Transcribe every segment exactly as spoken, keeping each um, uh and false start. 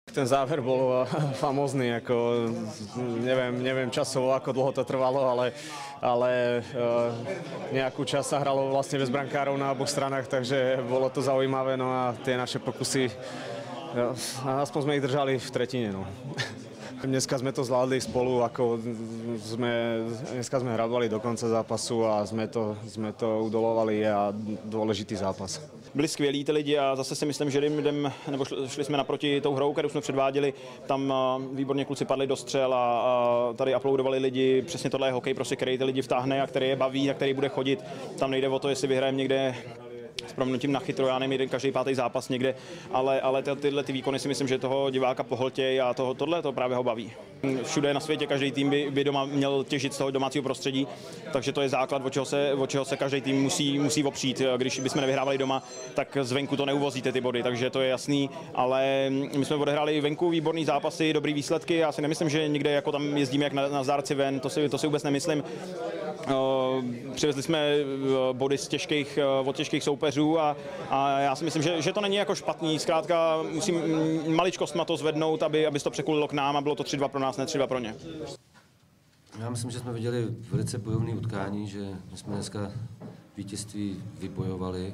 Ten záver bol famózny, ako neviem, neviem časovo, ako dlho to trvalo, ale, ale nejakú časť sa hralo vlastne bez brankárov na oboch stranách, takže bolo to zaujímavé, no a tie naše pokusy, aspoň sme ich držali v tretine. No. Dneska sme to zvládli spolu, ako sme, dneska sme hrávali do konce zápasu a sme to, sme to udolovali a dôležitý zápas. Byli skvělí ty lidi a zase si myslím, že jdem, nebo šli jsme naproti tou hrou, kterou jsme předváděli, tam výborně kluci padli do střel a, a tady aplaudovali lidi, přesně tohle je hokej, prostě, který ty lidi vtáhne a který je baví a který bude chodit. Tam nejde o to, jestli vyhrajeme někde s proměnutím na chytro, já nevím, jeden každý pátý zápas někde, ale, ale ty, tyhle ty výkony si myslím, že toho diváka pohltějí a toho, tohle to právě ho baví. Všude na světě každý tým by, by doma měl těžit z toho domácího prostředí, takže to je základ, o čeho se, o čeho se každý tým musí, musí opřít. Když bychom nevyhrávali doma, tak zvenku to neuvozíte ty body, takže to je jasný, ale my jsme odehráli venku výborný zápasy, dobrý výsledky, já si nemyslím, že někde jako tam jezdíme jak na, na zdárci ven, to si, to si vůbec nemyslím. Přivezli jsme body z těžkých, od těžkých soupeřů a, a já si myslím, že, že to není jako špatný. Zkrátka musím maličkostma to zvednout, aby, aby to překulilo k nám a bylo to tři dva pro nás, ne tři dva pro ně. Já myslím, že jsme viděli velice bojovné utkání, že my jsme dneska vítězství vybojovali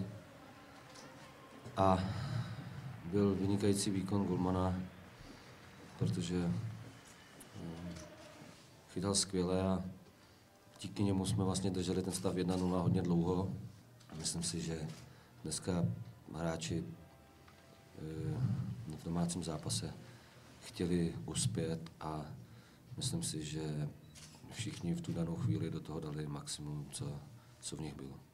a byl vynikající výkon golmana, protože chytal skvěle a díky němu jsme vlastně drželi ten stav jedna nula hodně dlouho. Myslím si, že dneska hráči v domácím zápase chtěli uspět a myslím si, že všichni v tu danou chvíli do toho dali maximum, co, co v nich bylo.